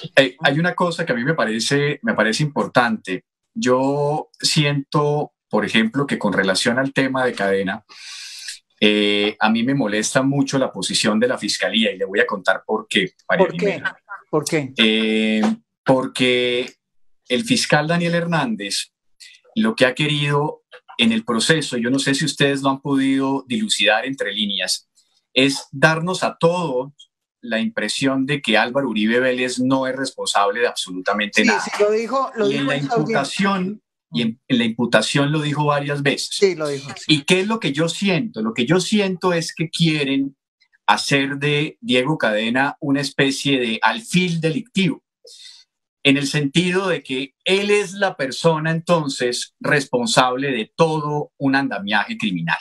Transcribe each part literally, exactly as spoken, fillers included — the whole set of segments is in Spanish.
Eh, hay una cosa que a mí me parece, me parece importante. Yo siento, por ejemplo, que con relación al tema de cadena, eh, a mí me molesta mucho la posición de la fiscalía y le voy a contar por qué, María ¿Por qué? Jimena. ¿Por qué? Eh, Porque el fiscal Daniel Hernández lo que ha querido en el proceso, yo no sé si ustedes lo han podido dilucidar entre líneas, es darnos a todos la impresión de que Álvaro Uribe Vélez no es responsable de absolutamente Sí, nada. sí, lo dijo, lo Y en dijo la en su audiencia. imputación, y en, en la imputación lo dijo varias veces. Sí, lo dijo. Sí. ¿Y qué es lo que yo siento? Lo que yo siento es que quieren hacer de Diego Cadena una especie de alfil delictivo, en el sentido de que él es la persona entonces responsable de todo un andamiaje criminal.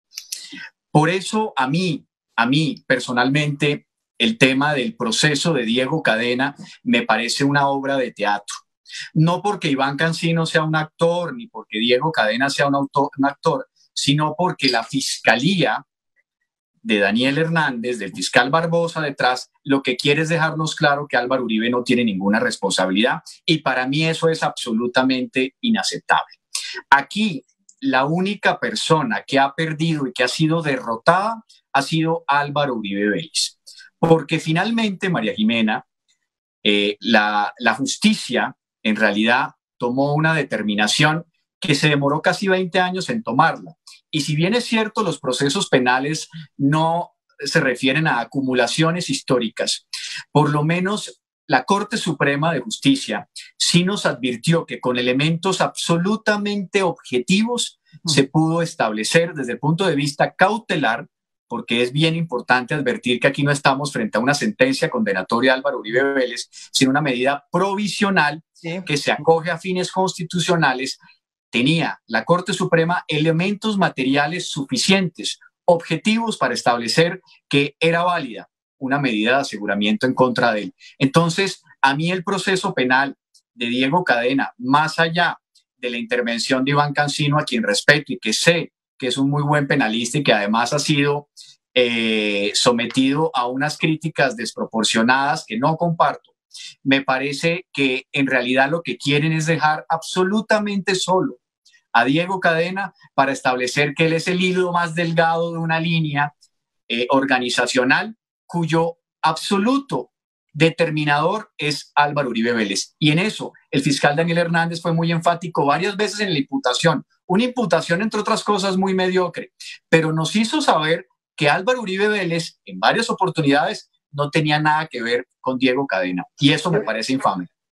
Por eso a mí, a mí personalmente, el tema del proceso de Diego Cadena me parece una obra de teatro. No porque Iván Cancino sea un actor, ni porque Diego Cadena sea un, autor, un actor, sino porque la fiscalía de Daniel Hernández, del fiscal Barbosa detrás, lo que quiere es dejarnos claro que Álvaro Uribe no tiene ninguna responsabilidad, y para mí eso es absolutamente inaceptable. Aquí la única persona que ha perdido y que ha sido derrotada ha sido Álvaro Uribe Vélez, porque finalmente, María Jimena, eh, la, la justicia en realidad tomó una determinación que se demoró casi veinte años en tomarla. Y si bien es cierto, los procesos penales no se refieren a acumulaciones históricas, por lo menos la Corte Suprema de Justicia sí nos advirtió que con elementos absolutamente objetivos se pudo establecer desde el punto de vista cautelar, porque es bien importante advertir que aquí no estamos frente a una sentencia condenatoria a Álvaro Uribe Vélez, sino una medida provisional Sí. que se acoge a fines constitucionales. Tenía la Corte Suprema elementos materiales suficientes, objetivos, para establecer que era válida una medida de aseguramiento en contra de él. Entonces, a mí el proceso penal de Diego Cadena, más allá de la intervención de Iván Cancino, a quien respeto y que sé que es un muy buen penalista y que además ha sido eh, sometido a unas críticas desproporcionadas que no comparto, me parece que en realidad lo que quieren es dejar absolutamente solo a Diego Cadena para establecer que él es el hilo más delgado de una línea eh, organizacional cuyo absoluto determinador es Álvaro Uribe Vélez. Y en eso el fiscal Daniel Hernández fue muy enfático varias veces en la imputación, una imputación entre otras cosas muy mediocre, pero nos hizo saber que Álvaro Uribe Vélez en varias oportunidades no tenía nada que ver con Diego Cadena, y eso me parece infame.